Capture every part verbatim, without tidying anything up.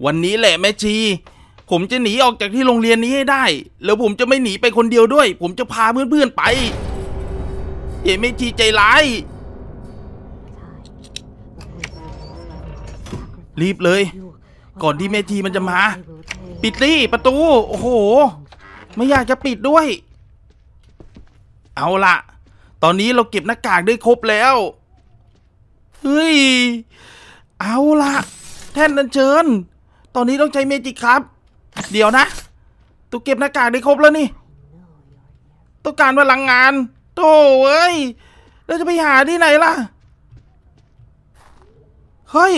วันนี้แหละแม่ชีผมจะหนีออกจากที่โรงเรียนนี้ให้ได้แล้วผมจะไม่หนีไปคนเดียวด้วยผมจะพาเพื่อนๆไปเอ๋แม่ชีใจร้ายรีบเลยก่อนที่แม่ชีมันจะมาปิดสิประตูโอ้โหไม่อยากจะปิดด้วยเอาล่ะตอนนี้เราเก็บหน้ากากได้ครบแล้วเฮ้ยเอาล่ะแท่นอัญเชิญตอนนี้ต้องใช้เมจิกครับเดี๋ยวนะตัวเก็บหน้ากากได้ครบแล้วนี่ต้องการพลังงานโธ่เอ้ยเราจะไปหาที่ไหนล่ะเฮ้ย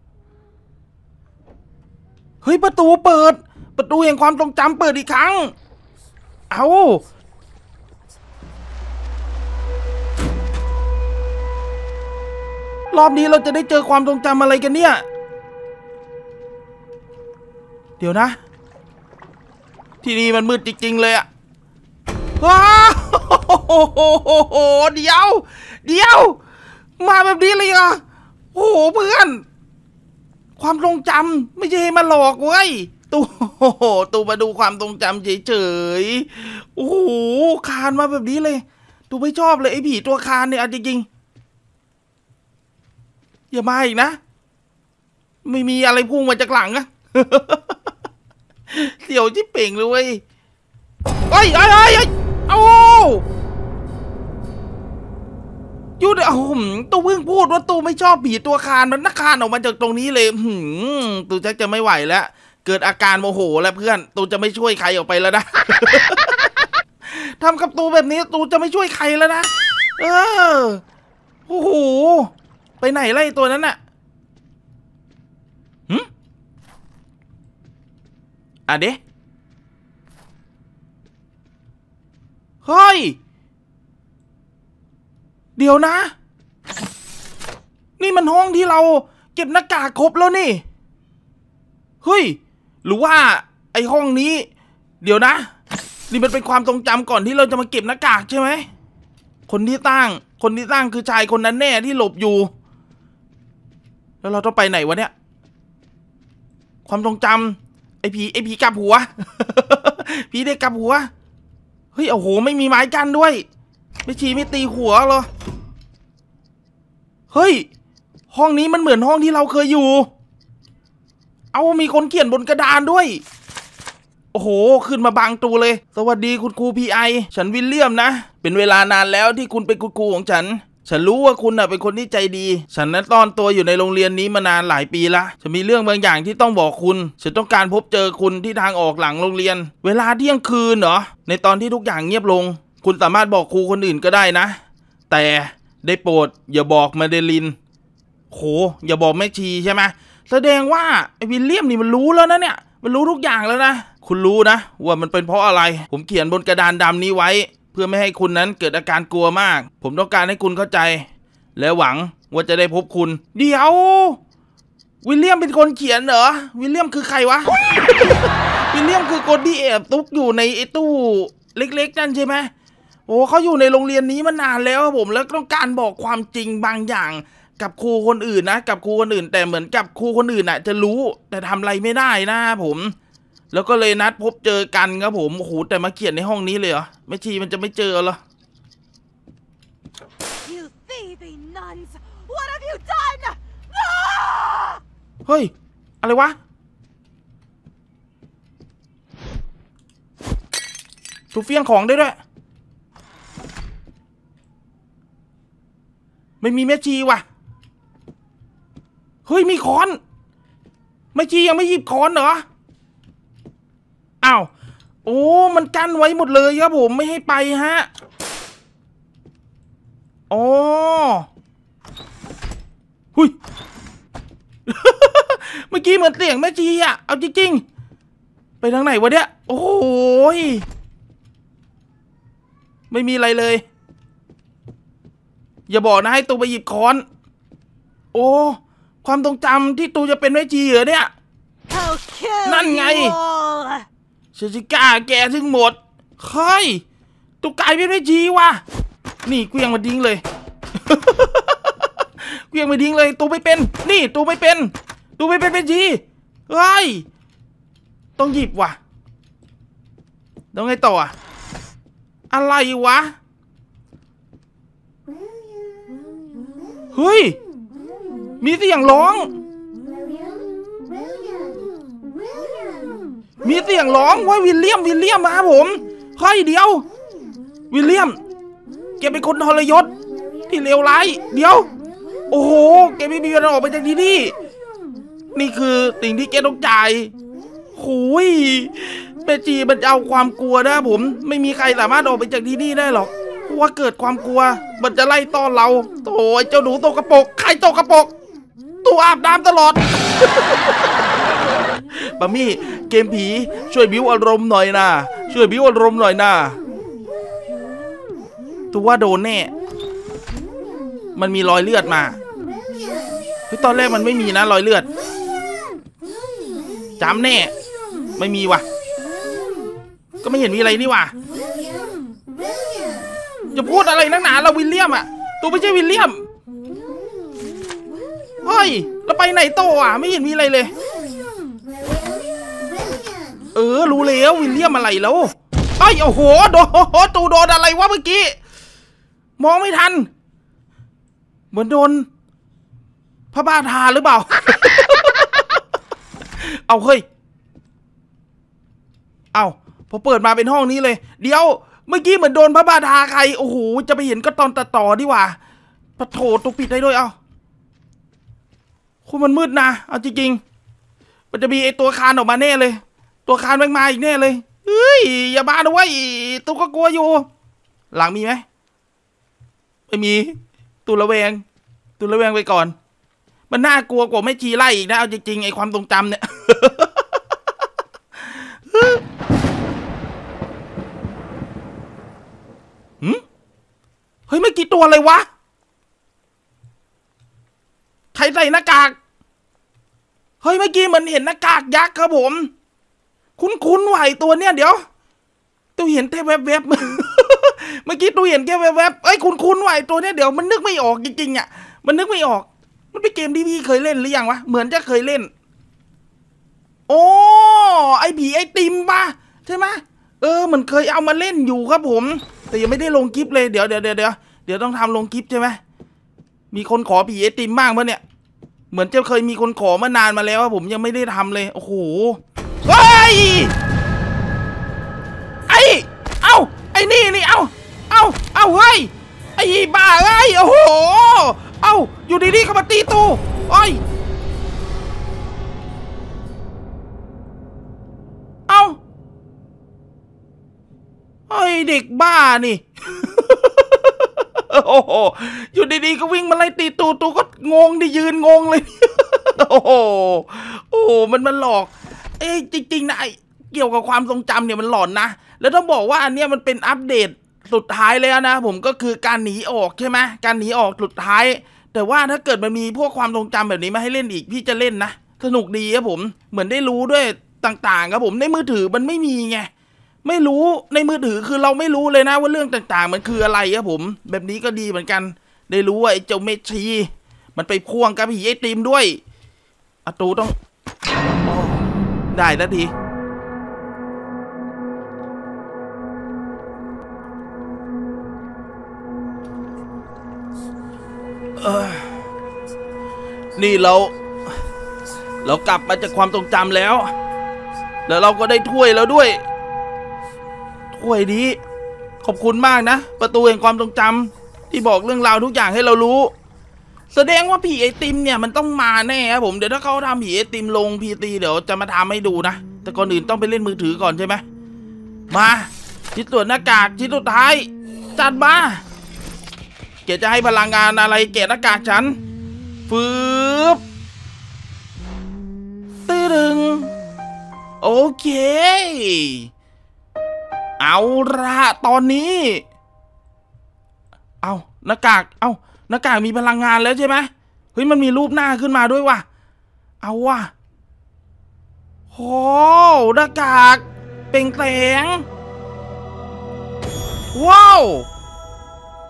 เฮ้ยประตูเปิดประตูแห่งความทรงจำเปิดอีกครั้งเอารอบนี้เราจะได้เจอความทรงจำอะไรกันเนี่ยเดี๋ยวนะที่นี่มันมืดจริงๆเลยอะว้าวเดี๋ยวเดี๋ยวมาแบบนี้เลยอ่ะโอ้โหเพื่อนความทรงจำไม่ใช่ให้มาหลอกเว้ยตูตูมาดูความทรงจำเฉยๆโอ้โหคานมาแบบนี้เลยตูไม่ชอบเลยไอ้ผีตัวคานเนี่ยจริงๆอย่ามาอีกนะไม่มีอะไรพุ่งมาจากหลังอะเสี่ยวจิ๊บเป่งเลยเว้ยเอ้ยเอ้ยเอ้ยโอ้ยูดอ้มตูเพิ่งพูดว่าตูไม่ชอบผีตัวคานมันนักคานออกมาจากตรงนี้เลยหืมตูจะจะไม่ไหวแล้วเกิดอาการโมโหแล้วเพื่อนตูจะไม่ช่วยใครออกไปแล้วนะทำกับตูแบบนี้ตูจะไม่ช่วยใครแล้วนะเออโอ้โหไปไหนไล่ตัวนั้นน่ะหืมอ่ะเด้เฮ้ยเดี๋ยวนะนี่มันห้องที่เราเก็บหน้ากากครบแล้วนี่เฮ้ยหรือว่าไอห้องนี้เดี๋ยวนะนี่มันเป็นความทรงจำก่อนที่เราจะมาเก็บหน้ากากใช่ไหมคนที่ตั้งคนที่ตั้งคือชายคนนั้นแน่ที่หลบอยู่แล้วเราต้องไปไหนวะเนี่ยความทรงจำไอผีไอผีกลับหัว ผีเด็กกลับหัวเฮ้ยโอ้โหไม่มีไม้กั้นด้วยไม่ชี้ไม่ตีหัวเหรอเฮ้ยห้องนี้มันเหมือนห้องที่เราเคยอยู่เอามีคนเขียนบนกระดานด้วยโอ้โหขึ้นมาบางตูเลยสวัสดีคุณครูพีไอฉันวิลเลียมนะเป็นเวลานานแล้วที่คุณเป็นคุณครูของฉันฉันรู้ว่าคุณน่ะเป็นคนที่ใจดีฉันนั้นซ่อนตัวอยู่ในโรงเรียนนี้มานานหลายปีละฉันมีเรื่องบางอย่างที่ต้องบอกคุณฉันต้องการพบเจอคุณที่ทางออกหลังโรงเรียนเวลาเที่ยงคืนเหรอในตอนที่ทุกอย่างเงียบลงคุณสามารถบอกครูคนอื่นก็ได้นะแต่ได้โปรดอย่าบอกมาเดลินโหอย่าบอกแม่ชีใช่ไหมแสดงว่าไอ้วิลเลียมนี่มันรู้แล้วนะเนี่ยมันรู้ทุกอย่างแล้วนะคุณรู้นะว่ามันเป็นเพราะอะไรผมเขียนบนกระดานดำนี้ไว้เพื่อไม่ให้คุณนั้นเกิดอาการกลัวมากผมต้องการให้คุณเข้าใจและหวังว่าจะได้พบคุณเดี๋ยววิลเลียมเป็นคนเขียนเหรอวิลเลียมคือใครวะ วิลเลียมคือคนที่แอบตุกอยู่ในไอ้ตู้เล็กๆนั่นใช่ไหมโอ้เขาอยู่ในโรงเรียนนี้มานานแล้วผมแล้วต้องการบอกความจริงบางอย่างกับครูคนอื่นนะกับครูคนอื่นแต่เหมือนกับครูคนอื่นน่ะจะรู้แต่ทำอะไรไม่ได้นะผมแล้วก็เลยนัดพบเจอกันครับผมโอ้โหแต่มาเขียนในห้องนี้เลยเหรอไม่ชีมันจะไม่เจอเหรอ You thieving nuns! What have you done? เฮ้ยอะไรวะถูกเฟี้ยงของได้ด้วยไม่มีแม่ชีว่ะเฮ้ยมีค้อนแม่ชียังไม่หยิบค้อนเหรออ้าวโอ้มันกั้นไว้หมดเลยครับผมไม่ให้ไปฮะอ๋อหุย เมื่อกี้เหมือนเสียงแม่ชีอะเอาจริงๆไปทางไหนวะเนี่ยโอ้ยไม่มีอะไรเลยอย่าบอกนะให้ตูไปหยิบค้อนโอ้ความทรงจำที่ตูจะเป็นแม่ชีเหรอเนี่ยนั่นไงฉันจะกล้าแกถึงหมดเฮ้ยตูกลายเป็นแม่ชีว่ะนี่เกวียงมาดิ้งเลย เกวียงมาดิ้งเลยตูไม่เป็นนี่ตูไม่เป็นตูไม่เป็นแม่ชีเฮ้ยต้องหยิบว่ะแล้วไงต่ออะอะไรวะเฮ้ยมีเสียงร้องมีเสียงร้องว่าวิลเลียมวิลเลียมมาครับผมเฮ้ยเดี๋ยววิลเลียมแกเป็นคนทรยศที่เลวร้ายเดี๋ยวโอ้โหแกไม่มีวันออกไปจากที่นี่นี่คือสิ่งที่แกต้องจ่ายโอ้ยเปจีมันจะเอาความกลัวนะผมไม่มีใครสามารถออกไปจากที่นี่ได้หรอกเพราะว่าเกิดความกลัวมันจะไล่ต้อนเราโอ้ยเจ้าหนูตกกระปกใครตกกระปกตัวอาบน้ำตลอด บะมี่เกมผีช่วยบิ้วอารมณ์หน่อยนะช่วยบิ้วอารมณ์หน่อยนะตัวว่าโดนแน่มันมีรอยเลือดมาเฮ้ยตอนแรกมันไม่มีนะรอยเลือดจำแน่ไม่มีว่ะก็ไม่เห็นมีอะไรนี่ว่ะจะพูดอะไรนักหนาเราวิลเลียมอ่ะตัวไม่ใช่วิลเลียมเฮ้ยเราไปไหนโตอ่ะไม่เห็นมีอะไรเลยเออรู้แล้ววิลเลียมอะไรแล้วไอ้โอ้โหโดนตูโดนอะไรวะเมื่อกี้มองไม่ทันเหมือนโดนพระบาทาหรือเปล่า เอาเฮ้ยเอาพอเปิดมาเป็นห้องนี้เลยเดี๋ยวเมื่อกี้เหมือนโดนพระบาทาใครโอ้โหจะไปเห็นก็ตอนตัดต่อดีกว่าปะโถตัวปิดได้ด้วยเอาคุณมันมืดนะเอาจริงๆมันจะมีไอตัวคานออกมาแน่เลยตัวคานแม่งมาอีกแน่เลยเฮ้ยอย่าบ้านะเว้ยตัวก็กลัวอยู่หลังมีไหมไม่มีตัวระแวงตัวระแวงไปก่อนมันน่ากลัวกว่าไม่ชีไล่อีกนะเอาจริงๆไอความทรงจำเนี่ยหืมเฮ้ยไม่กี่ตัวเลยวะใครใส่หน้ากากเฮ้ยเมื่อกี้มันเห็นหน้ากากยักษ์ครับผมคุ้นๆไหวตัวเนี้ยเดี๋ยวตัวเห็นแค่แวบๆ เมื่อกี้ตัวเห็นแค่แวบๆเอ้ยคุ้นๆไหวตัวเนี้ยเดี๋ยวมันนึกไม่ออกจริงๆอ่ะมันนึกไม่ออกมันเป็นเกมที่พี่เคยเล่นหรือยังวะเหมือนจะเคยเล่นโอ้ไอผีไอติมป่ะใช่ไหมเออมันเคยเอามาเล่นอยู่ครับผมแต่ยังไม่ได้ลงคลิปเลยเดี๋ยวเดี๋ยวเดี๋ยวเดี๋ยวเดี๋ยวต้องทำลงคลิปใช่ไหมมีคนขอผีไอติมบ้างปะเนี่ยเหมือนจะเคยมีคนขอมานานมาแล้วผมยังไม่ได้ทำเลยโอ้โหเฮ้ยไอเอ้าไอนี่นี่เอ้าเอ้าเอ้าเฮ้ยไอบ้าเอ้ยโอ้โหเอ้าอยู่ดีๆเขามาตีตู้โอ้ยเอ้าไอเด็กบ้านี่ โอ้โหอยู่ดีๆก็วิ่งมาไล่ตีตูตูก็งงดิยืนงงเลย โอ้โหโอ้โหมันมันหลอกเอ้จริงๆนะไอเกี่ยวกับความทรงจำเนี่ยมันหลอนนะแล้วต้องบอกว่าอันเนี้ยมันเป็นอัปเดตสุดท้ายแล้วนะผมก็คือการหนีออกใช่ไหมการหนีออกสุดท้ายแต่ว่าถ้าเกิดมันมีพวกความทรงจำแบบนี้มาให้เล่นอีกพี่จะเล่นนะสนุกดีครับผมเหมือนได้รู้ด้วยต่างๆครับผมในมือถือมันไม่มีไงไม่รู้ในมือถือคือเราไม่รู้เลยนะว่าเรื่องต่างๆมันคืออะไรครับผมแบบนี้ก็ดีเหมือนกันได้รู้ว่าไอ้เจ้าเมชีมันไปพ่วงกับผีไอติมด้วยอาตูต้องได้แล้วทีเออนี่เราเรากลับมาจากความทรงจำแล้วแล้วเราก็ได้ถ้วยแล้วด้วยถ้วยนี้ขอบคุณมากนะประตูแห่งความทรงจำที่บอกเรื่องราวทุกอย่างให้เรารู้แสดงว่าผีไอติมเนี่ยมันต้องมาแน่ครับผมเดี๋ยวถ้าเขาทำผีไอติมลงพีตีเดี๋ยวจะมาทำให้ดูนะแต่ก่อนอื่นต้องไปเล่นมือถือก่อนใช่ไหมมาชิ้นส่วนหน้ากากชิ้นสุดท้ายจัดมาเกจะให้พลังงานอะไรเกะหน้ากากฉันฟืบตื้อดึงโอเคเอาละตอนนี้เอาหน้ากากเอาหน้ากากมีพลังงานแล้วใช่ไหมเฮ้ยมันมีรูปหน้าขึ้นมาด้วยว่ะเอาว่ะโอ้หน้ากากเปล่งแสงว้าว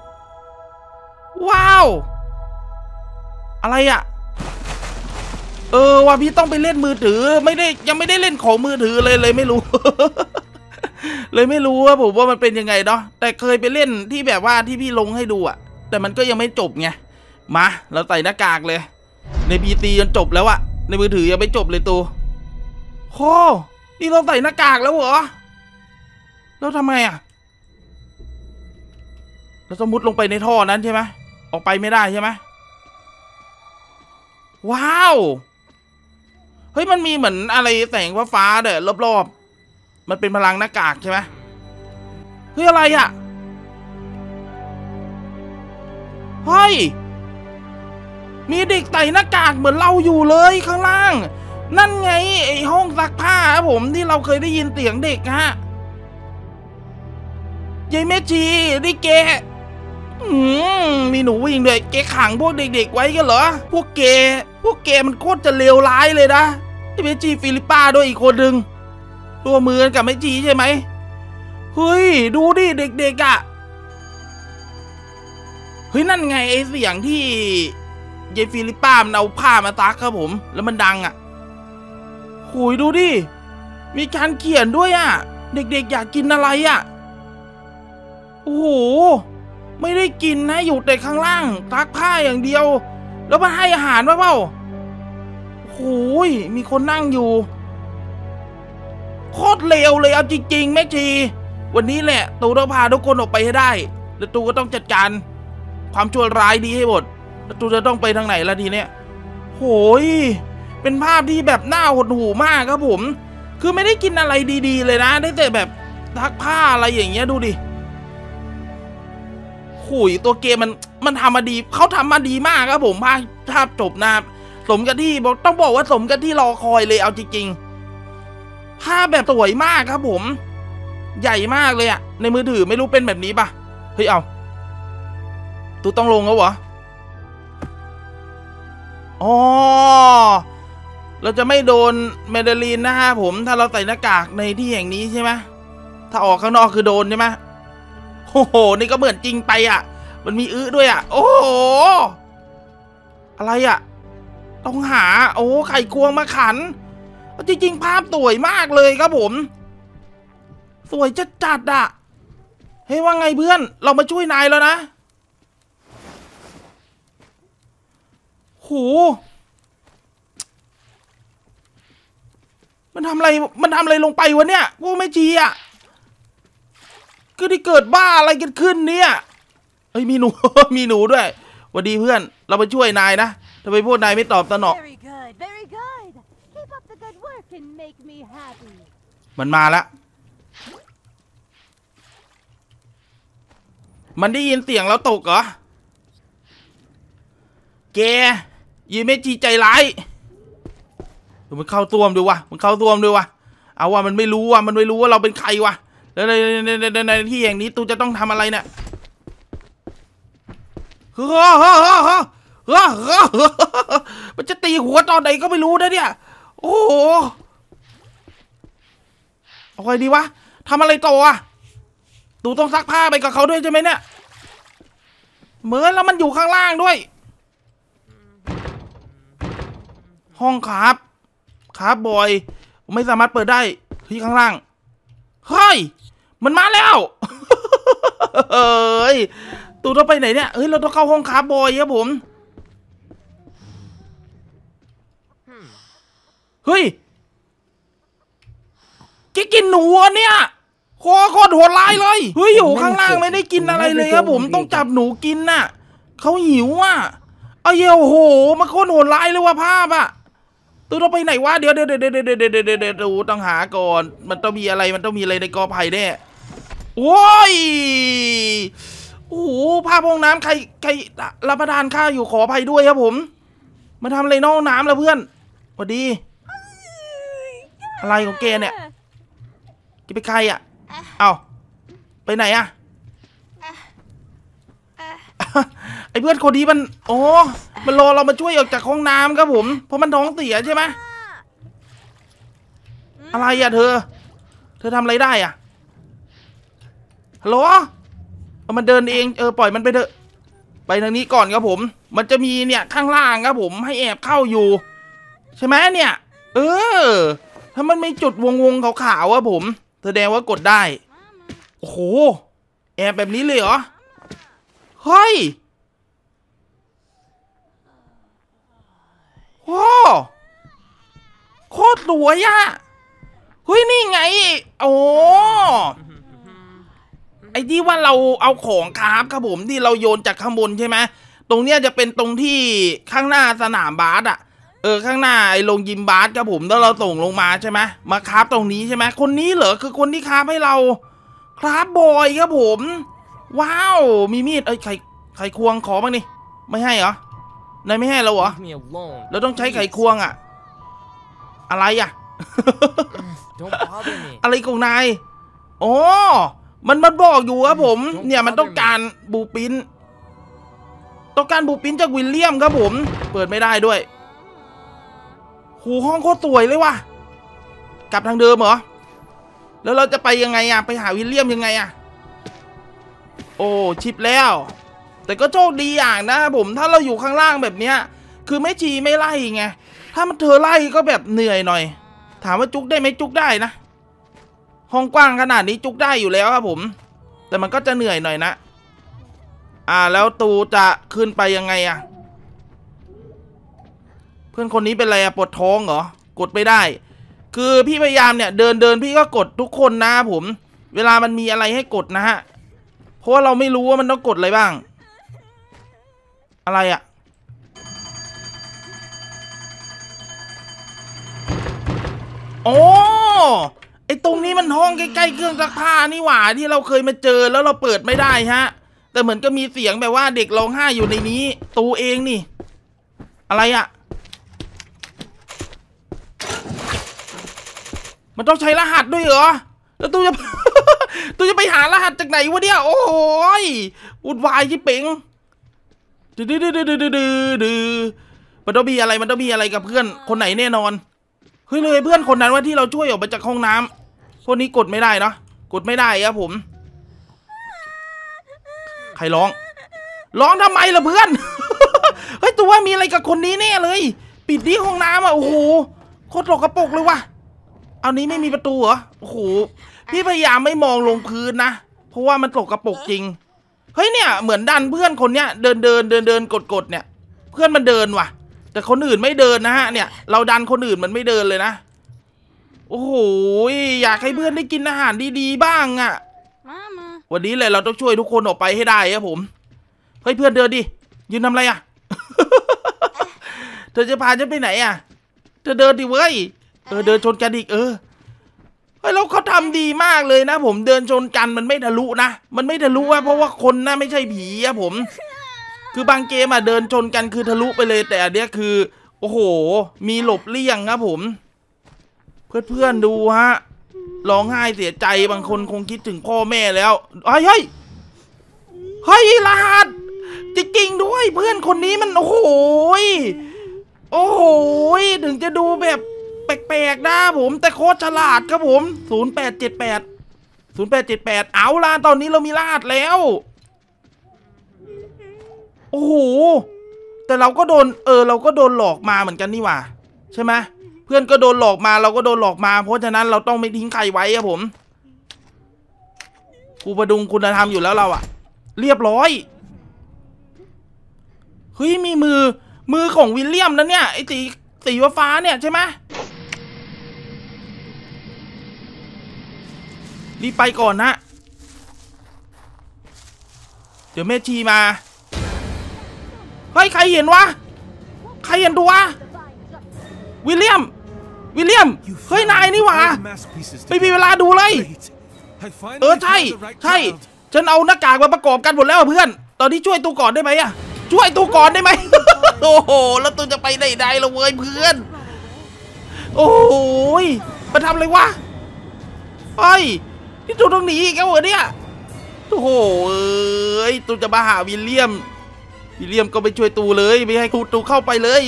ว้าวอะไรอะเออว่าพี่ต้องไปเล่นมือถือไม่ได้ยังไม่ได้เล่นของมือถือเลยเลยไม่รู้ เลยไม่รู้ว่าผมว่ามันเป็นยังไงเนาะแต่เคยไปเล่นที่แบบว่าที่พี่ลงให้ดูอะแต่มันก็ยังไม่จบไงมาเราใส่หน้ากากเลยในพีซีจนจบแล้วอะในมือถือยังไม่จบเลยตัวโอ้นี่เราใส่หน้ากากแล้วเหรอแล้วทำไมอะเราสมมุติลงไปในท่อนั้นใช่ไหมออกไปไม่ได้ใช่ไหมว้าวเฮ้ยมันมีเหมือนอะไรแสงฟ้าๆเด้อรอบๆมันเป็นพลังหน้ากากใช่ไหมเฮ้ยอะไรอะเฮ้ยมีเด็กใส่หน้ากากเหมือนเราอยู่เลยข้างล่างนั่นไงไอห้องซักผ้าครับผมที่เราเคยได้ยินเสียงเด็กฮะยายแม่จีนี่แกอืมมีหนูวิ่งด้วยแกขังพวกเด็กๆไว้กันเหรอพวกแกพวกแกมันโคตรจะเลวร้ายเลยนะไอแม่จีฟิลิปป้าด้วยอีกคนหนึ่งตัวมือกับแม่จีใช่ไหมเฮ้ยดูดิเด็กๆอ่ะเฮ้ยนั่นไงไอเสียงที่ยายฟิลิปป้ามันเอาผ้ามาซักครับผมแล้วมันดังอ่ะโหยดูดิมีการเขียนด้วยอ่ะเด็กๆอยากกินอะไรอ่ะโอ้โหไม่ได้กินนะอยู่แต่ข้างล่างซักผ้าอย่างเดียวแล้วมันให้อาหารป่ะเปล่าโอ้ยมีคนนั่งอยู่โคตรเลวเลยเอาจริงๆแม่ชีวันนี้แหละตูต้องพาทุกคนออกไปให้ได้แล้วตูก็ต้องจัดการความชั่วร้ายดีให้หมดแล้วตูจะต้องไปทางไหนล่ะทีเนี้ยโหยเป็นภาพที่แบบน่าหดหู่มากครับผมคือไม่ได้กินอะไรดีๆเลยนะได้แต่แบบซักผ้าอะไรอย่างเงี้ยดูดิหุยตัวเกมมันมันทำมาดีเขาทำมาดีมากครับผมภาพภาพจบนะสมกับที่บอกต้องบอกว่าสมกับที่รอคอยเลยเอาจริงๆภาพแบบสวยมากครับผมใหญ่มากเลยอะในมือถือไม่รู้เป็นแบบนี้ปะเฮ้ยเอาตูต้องลงแล้วเหรออ๋อเราจะไม่โดนเมดาลีนนะฮะผมถ้าเราใส่หน้ากากในที่แห่งนี้ใช่ไหมถ้าออกข้างนอกคือโดนใช่ไหมโอ้โหนี่ก็เหมือนจริงไปอ่ะมันมีอื้อด้วยอ่ะโอ้โหอะไรอ่ะต้องหาโอ้ไข่ควงมาขันจริงๆภาพสวยมากเลยครับผมสวยจัดจัดอ่ะเฮ้ยว่าไงเพื่อนเรามาช่วยนายแล้วนะโหมันทำอะไรมันทำอะไรลงไปวะเนี่ยพวกแม่จีอ่ะคือที่เกิดบ้าอะไรกันขึ้นเนี่ยเฮ้ยมีหนู มีหนูด้วยสวัสดีเพื่อนเราไปช่วยนายนะทำไมพวกนายไม่ตอบสนอง Very good, very good. Keep up the good work and make me happy. มันมาแล้วมันได้ยินเสียงเราตกเหรอแกยีเมจีใจร้ายมันเข้าตัวมด้วยวะมันเข้าตัวมด้วยวะเอาว่ามันไม่รู้ว่ามันไม่รู้ว่าเราเป็นใครวะแล้วในในในในที่แห่งนี้ตูจะต้องทำอะไรเนี่ยเฮ้อเฮ้อเฮ้อเฮ้อเฮ้อเฮ้อมันจะตีหัวตอนไหนก็ไม่รู้นะเนี่ยโอ้โหเอาไงดีวะทำอะไรต่ออะตูต้องซักผ้าไปกับเขาด้วยใช่ไหมเนี่ยเหมือนแล้วมันอยู่ข้างล่างด้วยห้องครับครับบอยไม่สามารถเปิดได้ที่ข้างล่างเฮ้ยมันมาแล้วเฮ้ยตูต้องไปไหนเนี่ยเฮ้ยเราต้องเข้าห้องครับบอยครับผมเฮ้ยแกกินหนูเนี่ยคอโคตรโหดร้ายเลยเฮ้ยอยู่ข้างล่างไม่ได้กินอะไรเลยครับผมต้องจับหนูกินน่ะเขาหิวอ่ะไอ้เหี้ยโอ้โหมันโคตรโหดร้ายเลยว่ะภาพอ่ะตูต้องไปไหนวะเดี๋ยวเดี๋ยวเดี๋ยวเดี๋ยวเดี๋ยวเดี๋ยวเดี๋ยวตูต้องหาก่อนมันต้องมีอะไรมันต้องมีอะไรในกอไผ่แน่โอ้ยโอ้โหภาพห้องน้ำใครใครรับประทานข้าวอยู่ขออภัยด้วยครับผมมาทำอะไรนอกน้ำแล้วเพื่อนสวัสดีอะไรของแกเนี่ยแกเป็นใครอ่ะเอ้าไปไหนอ่ะไอ้เพื่อนคนนี้มันโอ้มันรอเรามาช่วยออกจากห้องน้ำครับผมเพราะมันท้องเสียใช่ไหมอะไรอ่ะเธอเธอทำอะไรได้อ่ะฮัลโหลเอามันเดินเองเออปล่อยมันไปเถอะไปทางนี้ก่อนครับผมมันจะมีเนี่ยข้างล่างครับผมให้แอบเข้าอยู่ใช่ไหมเนี่ยเออถ้ามันไม่จุดวงวงขาวๆอะผมแสดงว่ากดได้โอ้โหแอบแบบนี้เลยเหรอเฮ้ยโอ้โคตรสวยอะเฮ้ยนี่ไงโอ้ไอ้ที่ว่าเราเอาของคราฟครับผมที่เราโยนจากข้างบนใช่ไหมตรงเนี้ยจะเป็นตรงที่ข้างหน้าสนามบาสอะเออข้างหน้าไอ้โรงยิมบาสครับผมแล้วเราส่งลงมาใช่ไหมมาคราฟตรงนี้ใช่ไหมคนนี้เหรอคือคนที่คราฟให้เราคราฟบอยครับผมว้าวมีมีดเอ้ยไขไขควงขอบ้างนี่ไม่ให้เหรอนายไม่ให้เราเหรอเราต้องใช้ไขควงอะอะไรอะ อะไรของนายอ๋อมันมันบอกอยู่ครับผมเนี่ยมันต้องการบูปินต้องการบูปินจากวิลเลียมครับผมเปิดไม่ได้ด้วยหูห้องโคตรสวยเลยว่ะกลับทางเดิมเหรอแล้วเราจะไปยังไงอะไปหาวิลเลียมยังไงอะโอ้ชิปแล้วแต่ก็โชคดีอย่างนะผมถ้าเราอยู่ข้างล่างแบบเนี้ยคือไม่ชีไม่ไล่ไงถ้ามันเธอไล่ก็แบบเหนื่อยหน่อยถามว่าจุกได้ไหมจุกได้นะห้องกว้างขนาดนี้จุกได้อยู่แล้วครับผมแต่มันก็จะเหนื่อยหน่อยนะอ่าแล้วตูจะขึ้นไปยังไงอะเพื่อนคนนี้เป็นอะไรอะปวดท้องเหรอกดไม่ได้คือพี่พยายามเนี่ยเดินเดินพี่ก็กดทุกคนนะผมเวลามันมีอะไรให้กดนะฮะเพราะว่าเราไม่รู้ว่ามันต้องกดอะไรบ้างอะไรอะโอ้ไอตรงนี้มันห้องใกล้ๆเครื่องซักผ้านี่หว่าที่เราเคยมาเจอแล้วเราเปิดไม่ได้ฮะแต่เหมือนก็มีเสียงแบบว่าเด็กร้องไห้อยู่ในนี้ตูเองนี่อะไรอะมันต้องใช้รหัสด้วยเหรอแล้วตูจะ ตูจะไปหารหัสจากไหนวะเนี่ยโอ้ยวุ่นวายชิเป๋งดื้อดื้อดื้อดื้อดื้อดื้อมันต้องมีอะไรมันต้องมีอะไรกับเพื่อนคนไหนแน่นอนเฮ้ยเลยเพื่อนคนนั้นว่าที่เราช่วยออกมาจากห้องน้ำพวกนี้กดไม่ได้เนาะกดไม่ได้ครับผมใครร้องร้องทำไมล่ะเพื่อน เฮ้ยตัวว่ามีอะไรกับคนนี้แน่เลยปิดที่ห้องน้ำอ่ะโอ้โหโคตรสกปรกเลยว่ะเอานี้ไม่มีประตูเหรอโอ้โหพี่พยายามไม่มองลงพื้นนะเพราะว่ามันสกปรกจริงเฮ้ยเนี่ยเหมือนดันเพื่อนคนเนี้ยเดินเดินเดินเดินกดกดเนี่ยเพื่อนมันเดินว่ะแต่คนอื่นไม่เดินนะฮะเนี่ยเราดันคนอื่นมันไม่เดินเลยนะโอ้โหอยากให้เพื่อนได้กินอาหารดีๆบ้างอ่ะวันนี้เลยเราต้องช่วยทุกคนออกไปให้ได้ครับผมเฮ้ยเพื่อนเดินดิยืนทำอะไรอ่ะ เธอจะพาฉันไปไหนอ่ะเธอเดินดิเว้ยเออเดินชนกันอีกเออเฮ้ยแล้วเขาทำดีมากเลยนะผมเดินชนกันมันไม่ทะลุนะมันไม่ทะลุอะเพราะว่าคนน่ะไม่ใช่ผีอะผมคือบางเกมอะเดินชนกันคือทะลุไปเลยแต่อันเนี้ยคือโอ้โหมีหลบเลี่ยงครับผมเพื่อนๆดูฮะร้องไห้เสียใจบางคนคงคิดถึงพ่อแม่แล้วเฮ้ยเฮ้ยเฮ้ยรหัสจริงๆด้วยเพื่อนคนนี้มันโอ้โหโอ้โหถึงจะดูแบบแปลกๆนะผมแต่โคตรฉลาดครับผมศูนย์แปดเจ็ดแปด ศูนย์แปดเจ็ดแปดเอาล่ะตอนนี้เรามีรหัสแล้วโอ้โหแต่เราก็โดนเออเราก็โดนหลอกมาเหมือนกันนี่หว่าใช่ไหมเพื่อนก็โดนหลอกมาเราก็โดนหลอกมาเพราะฉะนั้นเราต้องไม่ทิ้งใครไว้ครับผมครูประดุงคุณธรรมอยู่แล้วเราอะเรียบร้อยเฮ้ยมีมือมือของวิลเลียมนะเนี่ยไอ้สีสีฟ้าเนี่ยใช่ไหมรีบไปก่อนนะเดี๋ยวแม่ชีมาเฮ้ยใครเห็นวะใครเห็นตัววิลเลียมวิลเลียมเฮ้ยนายนี่หว่าไม่มีเวลาดูเลยเออใช่ใช่ฉันเอาหน้ากากมาประกอบกันหมดแล้วเพื่อนตอนนี้ช่วยตูก่อนได้ไหมอะช่วยตูก่อนได้ไหม โอ้โหแล้วตูจะไปไหนได้ละเว้ยเพื่อนโอ้โหมาทำอะไรวะเฮ้ยที่ตูต้องหนีอีกแล้วเหรอเนี่ยโอ้โหเอ้ยตูจะมาหาวิลเลียมวิลเลียมก็ไปช่วยตูเลยไม่ให้ตูเข้าไปเลย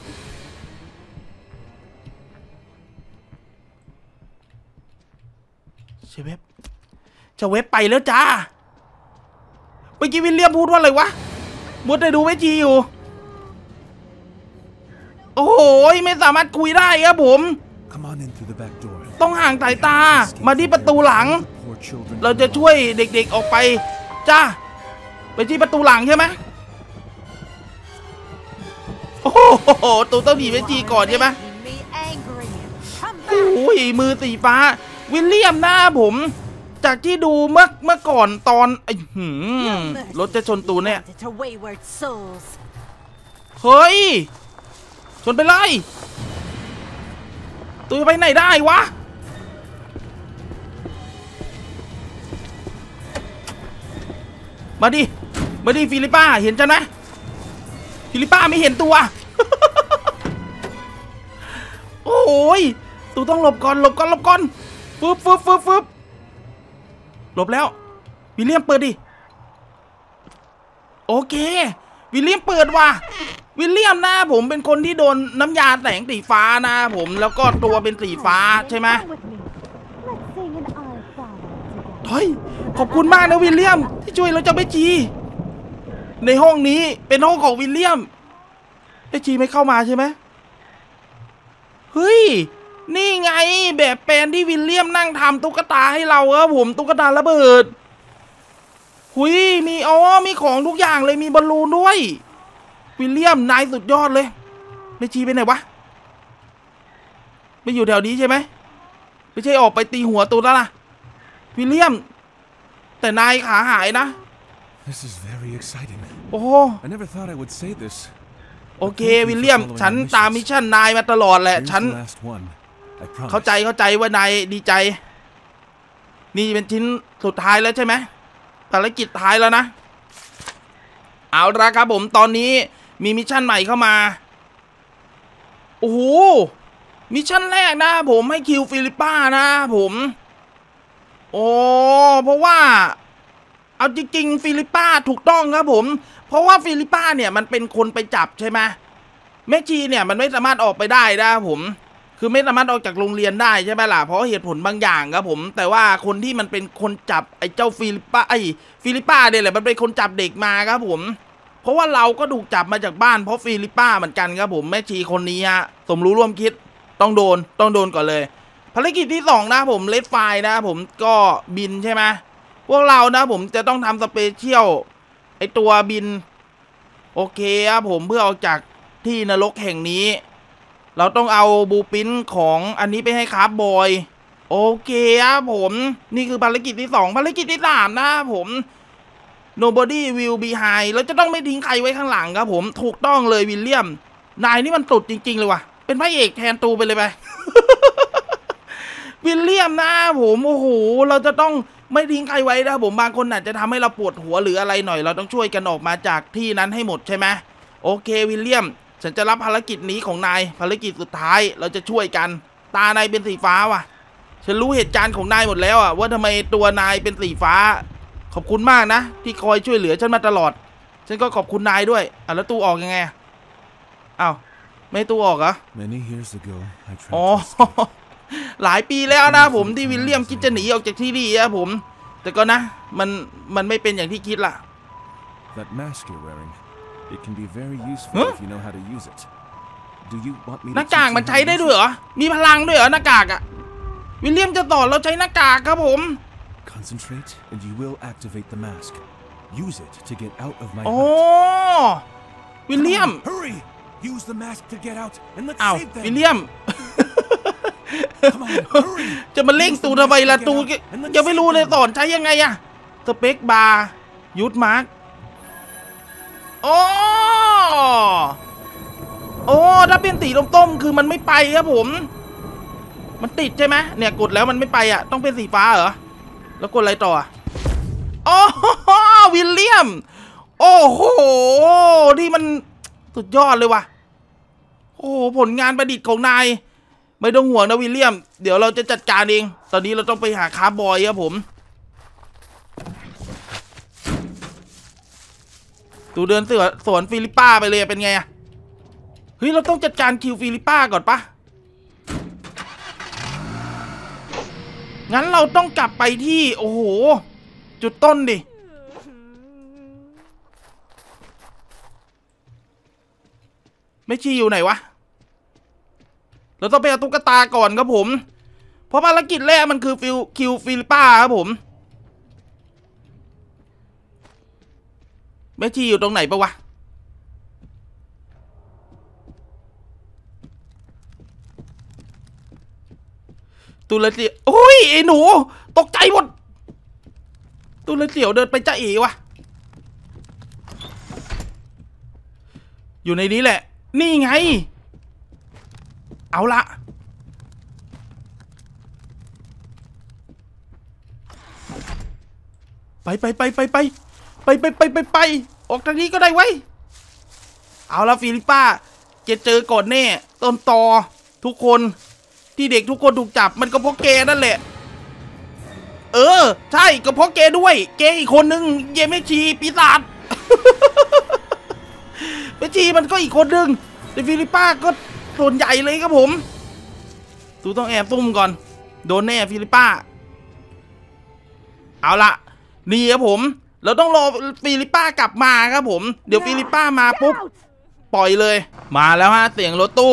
เชเว็บเชเว็บไปแล้วจ้าเมื่อกี้วิลเลียมพูดว่าอะไรวะมัวแต่ดูแม่จีอยู่โอ้โหไม่สามารถคุยได้ครับผม ต้องห่างสายตามาที่ประตูหลังเราจะช่วยเด็กๆออกไปจ้าไปที่ประตูหลังใช่ไหมโอ้โหตูต้องหนีไปจีก่อนใช่ไหมโอ้ยมือสีฟ้าวิลเลียมหน้าผมจากที่ดูเมื่อเมื่อก่อนตอนไอ้หืมรถจะชนตูเนี่ยเฮ้ยชนไปเลยตูไปไหนได้วะมาดิมาดิฟิลิปป้าเห็นฉันไหมฟิลิปป้าไม่เห็นตัว โอ้ยตูต้องหลบก่อนหลบก่อนหลบก่อนฟึบฟึบฟึบฟึบหลบแล้ววิลเลียมเปิดดิโอเควิลเลียมเปิดว่ะวิลเลียมนะผมเป็นคนที่โดนน้ำยาแสงสีฟ้านะผมแล้วก็ตัวเป็นสีฟ้าใช่ไหมเฮ้ยขอบคุณมากนะวิลเลียมที่ช่วยเราเจ้าเบจีในห้องนี้เป็นห้องของวิลเลียมเบจีไม่เข้ามาใช่ไหมเฮ้ยนี่ไงแบบแปลนที่วิลเลียมนั่งทำตุ๊กตาให้เราครับผมตุ๊กตาระเบิดหุยมีอ๋อมีของทุกอย่างเลยมีบอลลูนด้วยวิลเลียมนายสุดยอดเลยเบจีไปไหนวะไม่อยู่แถวนี้ใช่ไหมไม่ใช่ออกไปตีหัวตูแล้วล่ะวิลเลียมแต่นายขาหายนะ This is very exciting. โอ้ I never thought I would say this. โอเควิลเลียมฉันตามมิชชั่นนายมาตลอดแหละฉันเข้าใจเข้าใจว่านายดีใจนี่เป็นชิ้นสุดท้ายแล้วใช่ไหมภารกิจท้ายแล้วนะเอาละครับผมตอนนี้มีมิชชั่นใหม่เข้ามาโอ้โหมิชชั่นแรกนะผมให้คิวฟิลิปป้านะผมโอ้เพราะว่าเอาจริงๆฟิลิปป้าถูกต้องครับผมเพราะว่าฟิลิปป้าเนี่ยมันเป็นคนไปจับใช่ไหมแม่ชีเนี่ยมันไม่สามารถออกไปได้นะผมคือไม่สามารถออกจากโรงเรียนได้ใช่ไหมล่ะเพราะเหตุผลบางอย่างครับผมแต่ว่าคนที่มันเป็นคนจับไอ้เจ้าฟิลิปป้าไอ้ฟิลิปป้าเนี่ยแหละมันเป็นคนจับเด็กมาครับผมเพราะว่าเราก็ถูกจับมาจากบ้านเพราะฟิลิปป้าเหมือนกันครับผมแม่ชีคนนี้ฮะสมรู้ร่วมคิดต้องโดนต้องโดนก่อนเลยภารกิจที่สองนะผมเลดไฟนะผมก็บินใช่ไหมพวกเรานะผมจะต้องทำสเปเชียลไอตัวบินโอเคครับผมเพื่อออกจากที่นรกแห่งนี้เราต้องเอาบูปินของอันนี้ไปให้คราฟบอยโอเคครับผมนี่คือภารกิจที่สองภารกิจที่สามนะผม nobody will be high เราจะต้องไม่ทิ้งใครไว้ข้างหลังครับผมถูกต้องเลยวิลเลียมนายนี่มันสุดจริงๆเลยว่ะเป็นพระเอกแทนตูไปเลยไป วิลเลียมนะผมโอ้โหเราจะต้องไม่ทิ้งใครไว้นะผมบางคนอาจจะทำให้เราปวดหัวหรืออะไรหน่อยเราต้องช่วยกันออกมาจากที่นั้นให้หมดใช่ไหมโอเควิลเลียมฉันจะรับภารกิจนี้ของนายภารกิจสุดท้ายเราจะช่วยกันตานายเป็นสีฟ้าว่ะฉันรู้เหตุการณ์ของนายหมดแล้วอ่ะว่าทำไมตัวนายเป็นสีฟ้าขอบคุณมากนะที่คอยช่วยเหลือฉันมาตลอดฉันก็ขอบคุณนายด้วยอ่ะแล้วตู้ออกยังไงอ้าวไม่ตู้ออกเหรออ๋อหลายปีแล้วนะผมที่วิลเลียมคิดจะหนีออกจากที่นี่นะผมแต่ก็นะมันมันไม่เป็นอย่างที่คิดล่ะ That mask you're wearing, it can be very useful if you know how to use it. Do you want me to หน้ากากมันใช้ได้ด้วยเหรอมีพลังด้วยเหรอหน้ากากอะวิลเลียมจะสอนเราใช้หน้ากากครับผม Concentrate and you will activate the mask. Use it to get out of my hut. โอ้วิลเลียม Hurry! Use the mask to get out and let's อ้าว save them. วิลเลียม จะมาเล่งตูทำไมล่ะตูยังไม่รู้เลยสอนใช้ยังไงอะสเปคบาร์ยูทมาร์กโอ้โอ้ถ้าเป็นสีต้มๆคือมันไม่ไปครับผมมันติดใช่ไหมเนี่ยกดแล้วมันไม่ไปอ่ะต้องเป็นสีฟ้าเหรอแล้วกดอะไรต่อโอ้วิลเลียมโอ้โหที่มันสุดยอดเลยว่ะโอ้ผลงานประดิษฐ์ของนายไม่ต้องห่วงนะวิลเลียมเดี๋ยวเราจะจัดการเองตอนนี้เราต้องไปหาคาร์บอยครับผมตูเดินเสือสวนฟิลิปป้าไปเลยเป็นไงอะเฮ้ยเราต้องจัดการคิวฟิลิปป้าก่อนปะงั้นเราต้องกลับไปที่โอ้โหจุดต้นดิไม่ชี้อยู่ไหนวะเราต้องไปเอาตุ๊กตาก่อนครับผมเพราะภารกิจแรกมันคือฟิลคิวฟิลิป้าครับผมแม่ชีอยู่ตรงไหนปะวะตุลเสียวโอ้ยไอ้หนูตกใจหมดตุลเสียวเดินไปจ้าเอ๋วะอยู่ในนี้แหละนี่ไงเอาละไปไปไปไปไปไปไปไปไปไปออกทางนี้ก็ได้ไว้เอาละฟิลิป้าเจเจอก่อนแน่ต้นตอทุกคนที่เด็กทุกคนถูกจับมันก็เพราะแกนั่นแหละเออใช่ก็เพราะแกด้วยแกอีกคนนึงเยเมชีปีศาจ เมชีมันก็อีกคนนึงแต่ฟิลิป้าก็โดนใหญ่เลยครับผมตูต้องแอบซุ่มก่อนโดนแน่ฟิลิป้าเอาละนี่ครับผมเราต้องรอฟิลิป้ากลับมาครับผมเดี๋ยวฟิลิป้ามาปุ๊บปล่อยเลยมาแล้วฮะเสียงรถตู้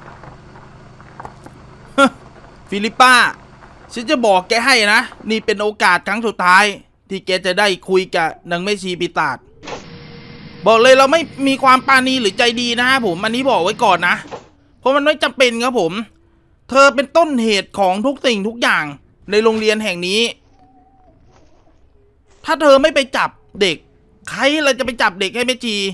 ฟิลิป้าฉันจะบอกแกให้นะนี่เป็นโอกาสครั้งสุดท้ายที่แกจะได้คุยกับนางแม่ชีปีศาจบอกเลยเราไม่มีความปราณีหรือใจดีนะฮะผมอันนี้บอกไว้ก่อนนะเพราะมันไม่จำเป็นครับผมเธอเป็นต้นเหตุของทุกสิ่งทุกอย่างในโรงเรียนแห่งนี้ถ้าเธอไม่ไปจับเด็กใครเราจะไปจับเด็กให้แม่จี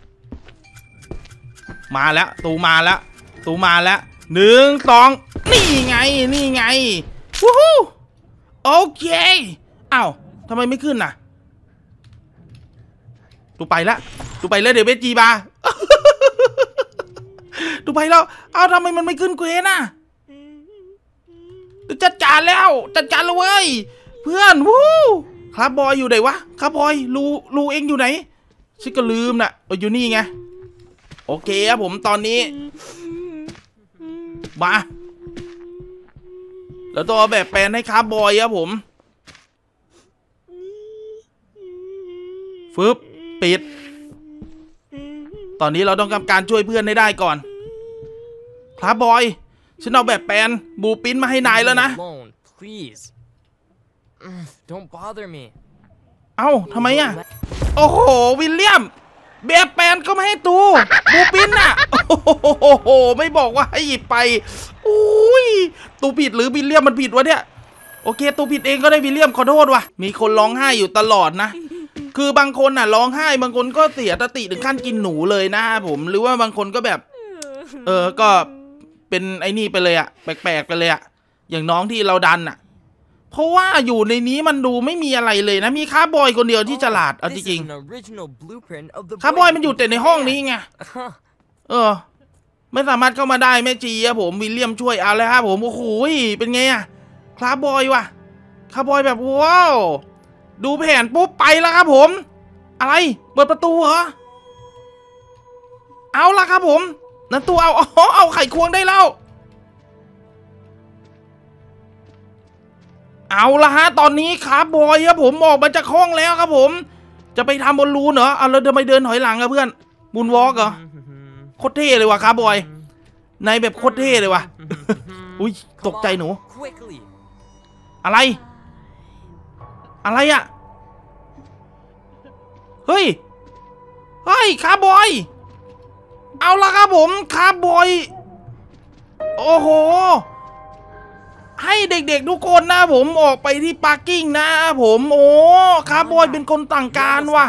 มาแล้วตูมาแล้วตูมาแล้วหนึ่งสองนี่ไงนี่ไงวู้ฮู้โอเคอ้าวทำไมไม่ขึ้นน่ะตูไปแล้วตูไปแล้วเดี๋ยวแม่จีมาตูไปแล้วเอ้าทำไมมันไม่ขึ้นเควสน่ะจัดการแล้วจัดการแล้วเว้ยเพื่อนวู้ครับบอยอยู่ไหนวะครับบอยรูรูเองอยู่ไหนฉันก็ลืมน่ะเอออยู่นี่ไงโอเคครับผมตอนนี้มาแล้วตัวแบบแปลนให้ครับบอยครับผมฟึบปิดตอนนี้เราต้องทำการช่วยเพื่อนให้ได้ก่อนครับบอยฉันเอาแบบแปลนบูปิ้นมาให้นายแล้วนะ Don't bother me เอ้าทำไมอ่ะโอ้โหวิลเลียมแบบแปลนก็ไม่ให้ตูบูปิ้นน่ะโอ้โหไม่บอกว่าให้หยิบไปอุ้ยตูผิดหรือวิลเลียมมันผิดวะเนี่ยโอเคตูผิดเองก็ได้วิลเลียมขอโทษว่ะมีคนร้องไห้อยู่ตลอดนะคือบางคนน่ะร้องไห้บางคนก็เสียสติถึงขั้นกินหนูเลยนะผมหรือว่าบางคนก็แบบเออก็เป็นไอ้นี่ไปเลยอะแปลกๆไปเลยอะอย่างน้องที่เราดันอะเพราะว่าอยู่ในนี้มันดูไม่มีอะไรเลยนะมีคาร์บอยคนเดียวที่ฉลาดเอาจริงๆคาร์บอยมันอยู่แต่ในห้องนี้ไงเออไม่สามารถเข้ามาได้แม่จีอะผมวิลเลียมช่วยเอาเลยครับผมโอ้โหเป็นไงอะคาร์บอยว่ะคาร์บอยแบบว้าวดูแผนปุ๊บไปแล้วครับผมอะไรเปิดประตูเหรอเอาละครับผมนั่นตัวเอาอ๋อเอาไขควงได้แล้วเอาละฮะตอนนี้คาร์บอยครับผมออกมาจากห้องแล้วครับผมจะไปทำบอลลูนเหรอเอาแล้วทำไมเดินถอยหลังอะเพื่อนบุญวอล์กเหรอโคตรเท่เลยว่ะคาร์บอยในแบบโคตรเท่เลยว่ะอุ้ยตกใจหนูอะไรอะไรอะเฮ้ยเฮ้ยคาร์บอยเอาละครับผมคาร์บอยโอ้โหให้เด็กๆทุกคนนะผมออกไปที่พาร์กิ้งนะผมโอ้คาร์บอยเป็นคนต่างการว่ะ